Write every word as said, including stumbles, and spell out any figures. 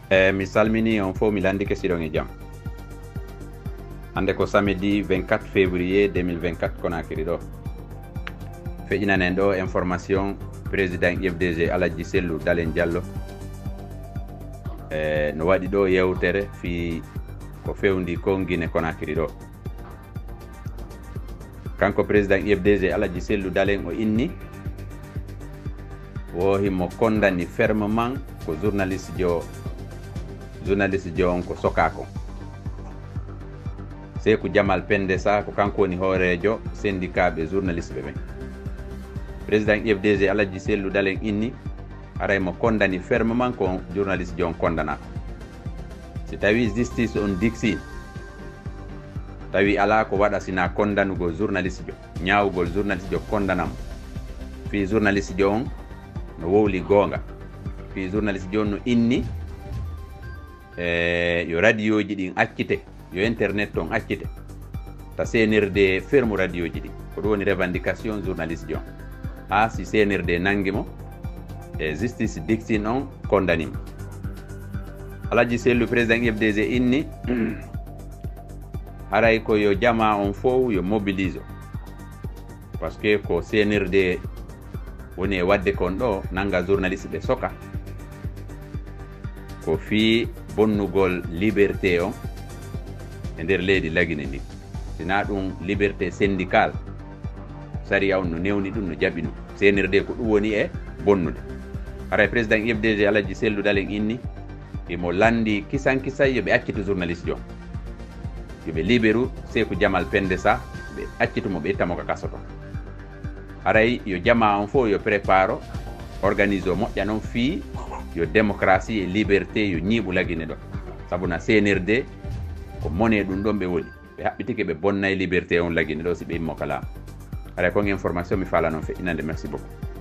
e mi salmini on fo mi landi ke siɗon e jaam. Hande ko samedi vingt-quatre février deux mille vingt-quatre Conakry ɗo feƴinanen ɗo information président I F D G Aladji Sellou Dalen Diallo e no waɗi ɗo yewtere fi ko fewndi ko Guinée Conakry ɗo. Kanko président I F D G Aladji Sellou Dalen o inni wohi mo condamni fermement ko journaliste jo journaliste jo on ko sokako Sekou Jamal Pendesa ko kanko woni hoorejo syndicat ɓe journaliste ɓe ɓen. Président I F D G Aladji Sellou Dalen inni aray mo condamni fermement ko journaliste jo on condana si tawi justice on diksi tawi ala ko waɗa sina condanugo journaliste jo ñaawugol journaliste jo condanamo fi journaliste jo on no wowli gonga fi journaliste jo on no inni e yo radio ji ɗin accite yo internet ton accite ta C N R D ferme radio ji ɗi ko ɗum woni revendication journaliste jo ha si C N R D nangimo e justice dictine on condamnimo. Aladji Sellou président I F D G inni haray ko yo jama on fof yo mobilise parce que ko C N R D woni e wadde kon ɗo nanga journaliste ɓe soka ko fi bonnugol liberté on e nder leydi lagine ndi sina ɗum liberté syndical sariya on no newni ɗum no jaɓi ɗum C N R D ko ɗum woni e bonnude. Haray président I F D G Aladji Sellou Dalen inni imo landi kisan kisay yoɓe accito journaliste jo yoɓe libéru Sekou Jamal Pendesa ɓe accitumo ɓe ittamo ka kaso ton. Haray yo jama on fof yo préparo organise o moƴƴa noon fii yo démocratie et liberté yo ñiiɓu lagine ɗo sabuna C N R D ko mone ɗum ɗon ɓe woni ɓe haɓɓitike ɓe bonnay liberté on lagine ɗo si ɓe immo kala. Haray kon information mi fala noon feƴƴinande. Merci beaucoup.